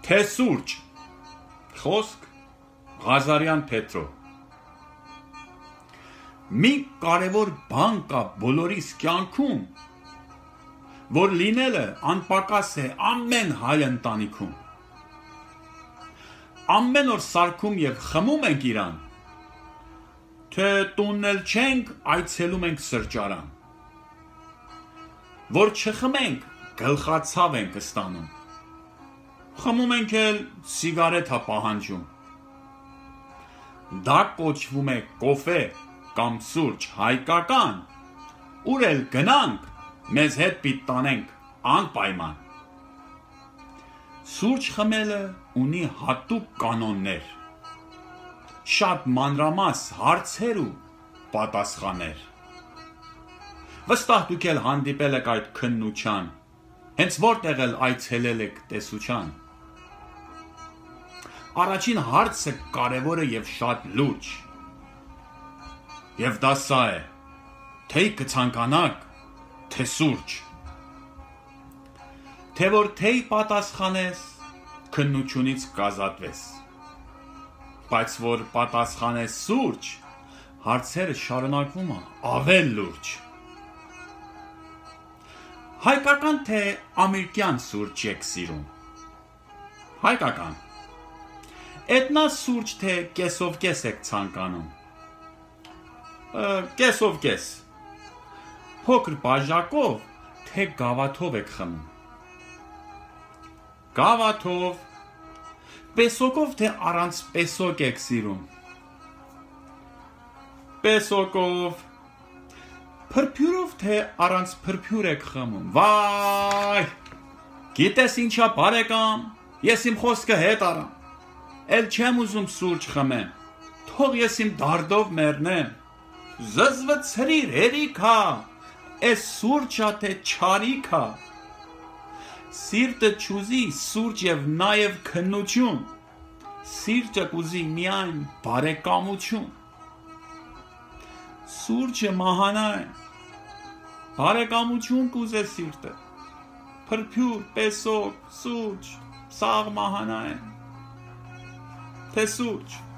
թե սուրճ։ Խոսք Ղազարյան Պետրո։ Մի կարևոր բան կա բոլորիս կյանքում, որ լինելը անպակաս է ամեն հայ ընտանիքում։ Ամեն օր սարքում և խմում ենք իրան, թե տունն էլ չենք, այցելում ենք սրճարան։ Որ չխմենք, գլխացավ ենք ստանում, խմում ենք էլ սիգարետ պահանջում։ Դա կոչվում է կոֆե կամ սուրճ հայկական, ուր էլ գնանք, մեզ հետ պիտի տանենք անպայման։ Սուրճ խմելը ունի հատուկ կանոններ, շատ մանրամաս հարցեր ու պատասխաններ։ Վստահ դուք էլ հանդիպել եք այդ քննության, հենց որտեղ էլ այցելել եք տեսության։ Առաջին հարցը կարևոր է և շատ լուրջ, և դա սա է, թե կցանկանաք, թե սուրճ։ Թե որ թեյ պատասխանես, քննությունից կազատվես, բայց որ պատասխանես սուրճ, հարցերը շարունակվում է ավել լուրջ։ Հայկական թե ամերիկյան սուրճ եք սիրում։ Հայկական։ Էտնա սուրճ թե կեսով կես եք ցանկանում։ Կեսով կես։ Փոքր բաժակով թե գավաթով եք խմում։ Գավաթով։ Պեսոկով թե առանց պեսոկ եք սիրում։ Պեսոկով։ Փրփյուրով թե առանց փրփյուր եք խմում։ Վայ, գիտես ինչա բարեկամ, ես իմ խոսքը հետ առամ, էլ չեմ ուզում սուրճ խմեմ, թող ես իմ դարդով մեռնեմ, զզվցրիր հերիքա, էս սուրճա թե չարիքա, սիրտը չուզի սուրճ և նաև քննություն, սիրտը կուզի միայն բարեկամություն, սուրճը մահանա է, բարեկամություն կուզե սիրտը, փրփյուր, պեսոկ, սուրճ, սաղ մահանա է, թե սուրճ։